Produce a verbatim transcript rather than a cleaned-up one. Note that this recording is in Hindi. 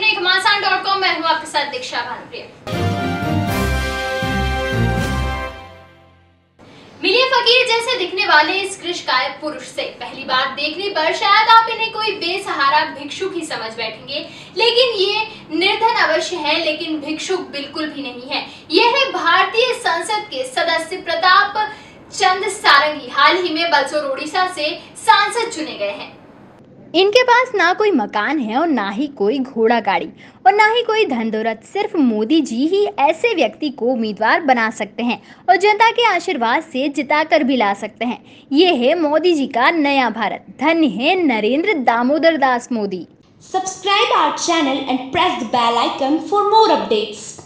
हैं घमासान डॉट कॉम। मैं हूँ आपके साथ दीक्षा भानुप्रिया। मिलिए फकीर जैसे दिखने वाले इस कृष्णकाय पुरुष से पहली बार देखने पर शायद आप इन्हें कोई बेसहारा भिक्षुक ही समझ बैठेंगे, लेकिन ये निर्धन अवश्य है लेकिन भिक्षुक बिल्कुल भी नहीं है। ये है भारतीय संसद के सदस्य प्रताप चंद सारंगी। हाल ही में बलसोर ओडिशा से सांसद चुने गए हैं। इनके पास ना कोई मकान है और ना ही कोई घोड़ा गाड़ी और ना ही कोई धन दौलत। सिर्फ मोदी जी ही ऐसे व्यक्ति को उम्मीदवार बना सकते हैं और जनता के आशीर्वाद से जिताकर भी ला सकते हैं। ये है मोदी जी का नया भारत। धन्य है Narendra Damodar Das Modi. Subscribe our channel and press the bell icon for more updates.